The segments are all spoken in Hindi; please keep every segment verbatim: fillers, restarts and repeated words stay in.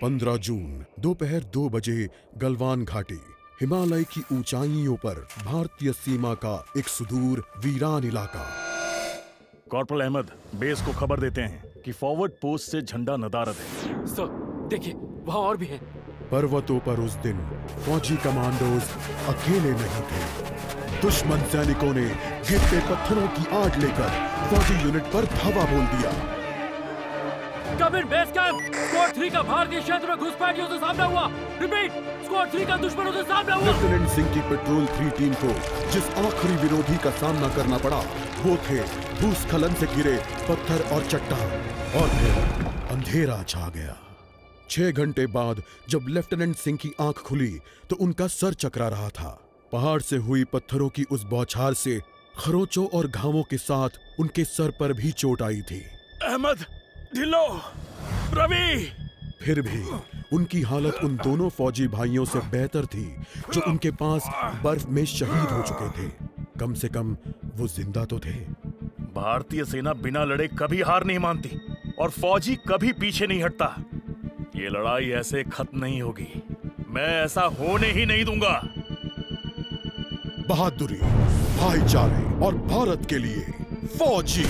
पंद्रह जून दोपहर दो बजे गलवान घाटी, हिमालय की ऊंचाइयों पर भारतीय सीमा का एक सुदूर वीरान इलाका। कॉर्पोरल अहमद, बेस को खबर देते हैं कि फॉरवर्ड पोस्ट से झंडा नदारद है। सर, देखिए वहाँ और भी हैं। पर्वतों पर उस दिन फौजी कमांडोज अकेले नहीं थे। दुश्मन सैनिकों ने गिरते पत्थरों की आड़ लेकर फौजी यूनिट पर धावा बोल दिया। Come in base camp, squad three का भारतीय क्षेत्र में घुसपैठियों से सामना हुआ। रिपीट, स्क्वाड थ्री का दुश्मनों से सामना हुआ। लेफ्टिनेंट सिंह की पेट्रोल थ्री टीम को जिस आखिरी विरोधी का सामना करना पड़ा वो थे भूस्खलन से घिरे पत्थर और चट्टान। और फिर अंधेरा छा गया। छह घंटे बाद जब लेफ्टिनेंट सिंह की आंख खुली तो उनका सर चकरा रहा था। पहाड़ से हुई पत्थरों की उस बौछार से खरोंचों और घावों के साथ उनके सर पर भी चोट आई थी। अहमद, ढिल्लो, रवि। फिर भी उनकी हालत उन दोनों फौजी भाइयों से बेहतर थी जो उनके पास बर्फ में शहीद हो चुके थे। कम से कम वो जिंदा तो थे। भारतीय सेना बिना लड़े कभी हार नहीं मानती और फौजी कभी पीछे नहीं हटता। ये लड़ाई ऐसे खत्म नहीं होगी। मैं ऐसा होने ही नहीं दूंगा। बहादुरी, भाईचारे और भारत के लिए फौजी।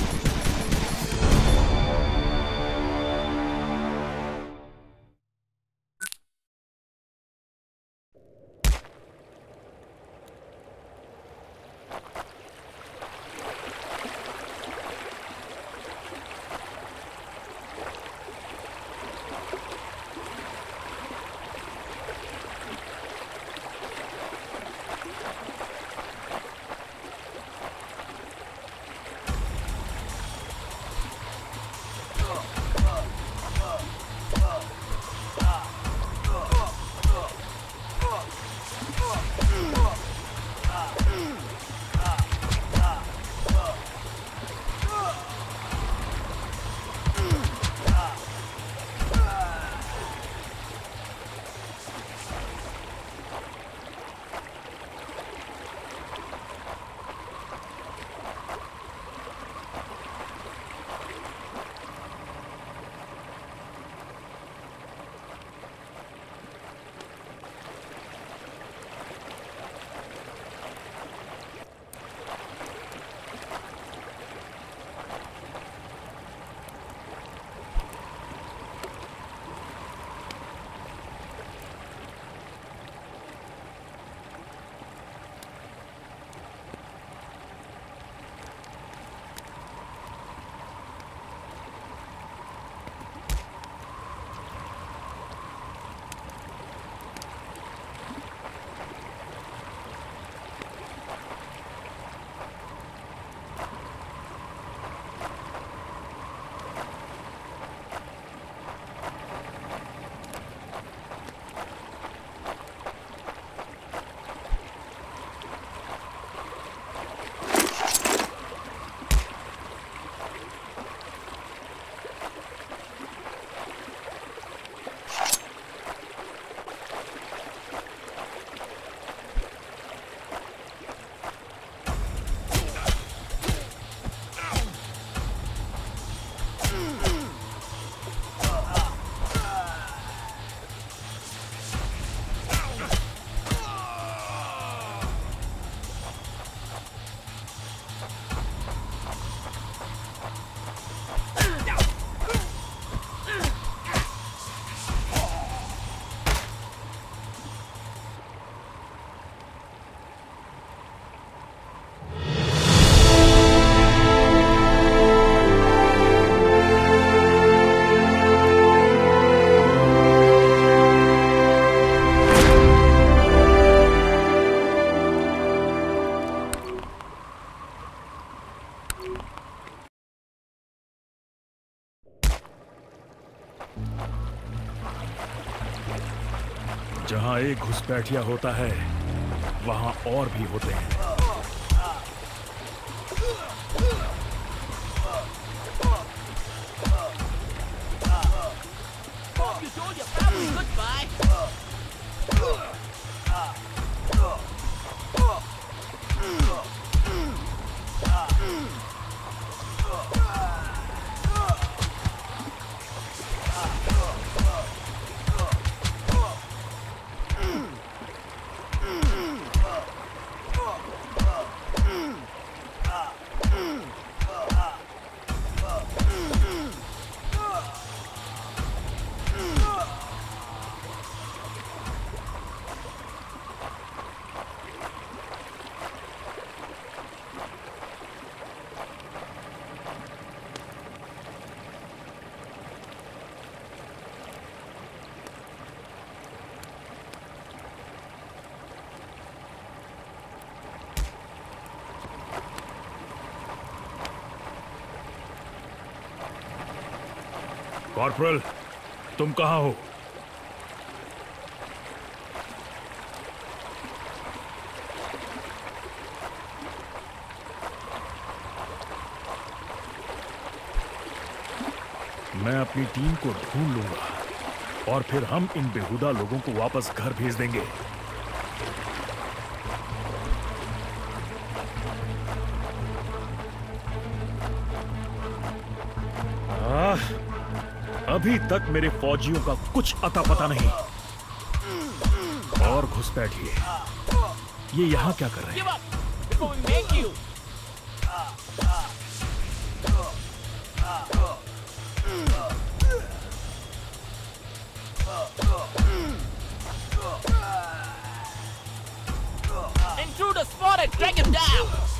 जहां एक घुसपैठिया होता है वहां और भी होते हैं। कॉर्पोरल, तुम कहां हो? मैं अपनी टीम को ढूंढ लूंगा और फिर हम इन बेहुदा लोगों को वापस घर भेज देंगे। आह, अभी तक मेरे फौजियों का कुछ अता पता नहीं। और घुसपैठिए, ये यहां क्या कर रहे हैं? Intruder spotted! Take him down!